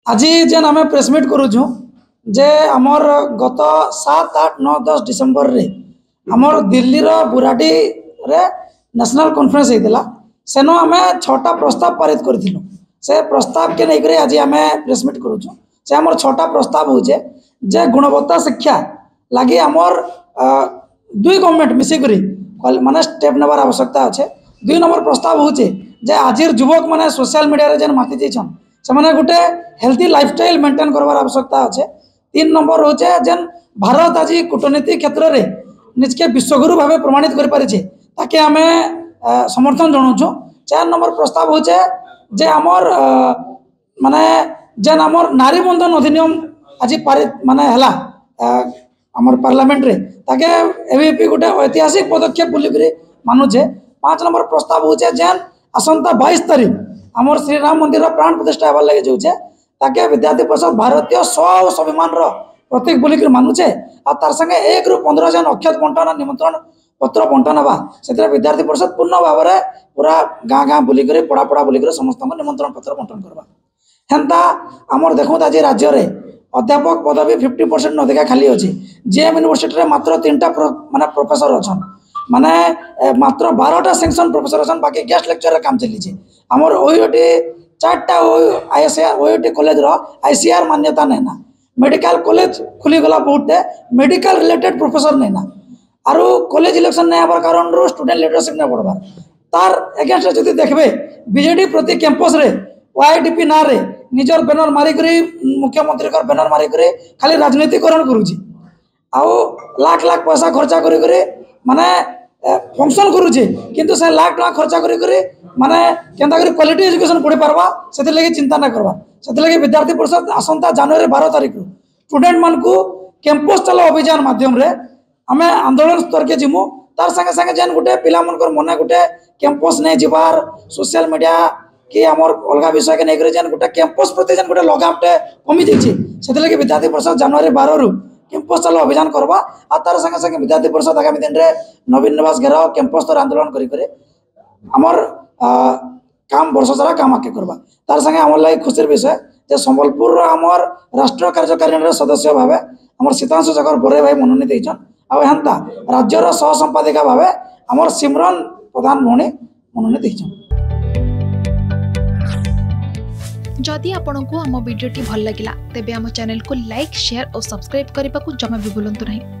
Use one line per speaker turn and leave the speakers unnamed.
आज जेन आम प्रेसमिट करुचु जे आमर गत 7, 8, 9, 10 डिसेम्बर रे आमर दिल्ली रो बुराडी रे नेशनल कॉन्फ्रेंस होता सेनो आम 6टा प्रस्ताव पारित करूँ से प्रस्ताव के नहीं आज आम प्रेसमिट करुचु से आमर 6टा प्रस्ताव होचे जे गुणवत्ता शिक्षा लगी आमर दुई गवर्नमेंट मिसिक माने स्टेप नेबार आवश्यकता अच्छे। 2 नंबर प्रस्ताव होचे जे आज युवक माने सोशल मीडिया रे जेन माति जाइछन से माने गुटे हेल्थी लाइफस्टाइल मेंटेन करवार आवश्यकता अच्छे। 3 नंबर होचे जेन भारत आज कूटनीति क्षेत्र में निजके विश्वगुरु भाव प्रमाणित कर पारिछे ताके आमे समर्थन जनाऊँ। 4 नंबर प्रस्ताव होचे जे आमर माने जेन आमर नारी बंधन अधिनियम आज पारित माने हला आमर पार्लियामेंट रे ताके एबीपी गोटे ऐतिहासिक पदक्षेप बोलिक मानुचे। 5 नंबर प्रस्ताव होचे जेन आसंता 22 तारीख आमर श्री राम मंदिर प्राण प्रतिष्ठा होबार लगे जाऊे ताके विद्यार्थी परिषद भारतीय स्वाभिमान प्रतीक बोलिक मानुचे आ तार संगे 1 ରୁ 15 जन अक्षत बंटन निमंत्रण पत्र बंटन हवा से विद्यार्थी परिषद पूर्ण भाव में पूरा गाँ गाँ बुलिक पड़ा बुलिक समस्त निमंत्रण पत्र बंटन करवा हेन्ता आमर देखो आज राज्य में अध्यापक पदवी 50% अधिका खाली अच्छी। जेएम यूनिवर्सिटी मात्र 3टा माने प्रोफेसर अच्छा माने मात्र 12टा सेक्शन प्रोफेसर अच्छा बाकी गेस्ट लेक्चर काम चली आमर ओयूटी 4टा ओयूटी कॉलेज आईसीआर मान्यता नैना मेडिकल कॉलेज खुलीगला बहुटे मेडिकल रिलेटेड प्रोफेसर नैना आरो कॉलेज इलेक्शन नहीं हबार कारण स्टूडेंट लीडरशिप नहीं बढ़वार तार एगेंस्ट जब देखबे बीजेडी प्रति कैंपस रे ओआईडीपी ना रे निजर बैनर मारिक मुख्यमंत्री बैनर मारिक खाली राजनीतिकरण करुच्ची आउ लाख लाख पैसा खर्चा करी माने फंक्शन करुचे किंतु से लाख टका खर्चा करी माने केंता करी क्वालिटी एजुकेशन पढ़ी पारबा से लगी चिंता ना करवा से लगी विद्यार्थी परिषद आसंता जनवरी 12 तारीख स्टूडेंट मान को कैंपस चलो अभियान माध्यम रे आम आंदोलन स्तर के जिमु तार संगे संगे जेन गोटे पिला मनकर मने गोटे कैंपस नहीं जीवार सोशल मीडिया कि आमर अलग विषय के नहीं जेन गोटे कैंपस प्रति जेन गोटे लगामटे कमी जाइए से लगी विद्यार्थी परिषद जनवरी 12 रु कैंपस चलो अभियान करवा आ तार संगे संगे विद्यार्थी परिषद आगामी दिन में नवीन निवास घेराव कैंपस स्तर आंदोलन करी आमर काम वर्ष सारा काम आगे करवा तार संगे आमर लगे खुशी विषय जे संबलपुर आमर राष्ट्रीय कार्यकारिणी सदस्य भाव आमर सीतांशु शेखर बोरे भाई मनोनीत होइछन आ हेन्ता राज्यर सह संपादिका भाव आमर सिमरन प्रधान भौणी मनोनीत होइछन।
जदि आपंक आम भिडी भल लगा तेब आम चैनल को लाइक शेयर और सब्सक्राइब करने को जमा भी भूलु नहीं।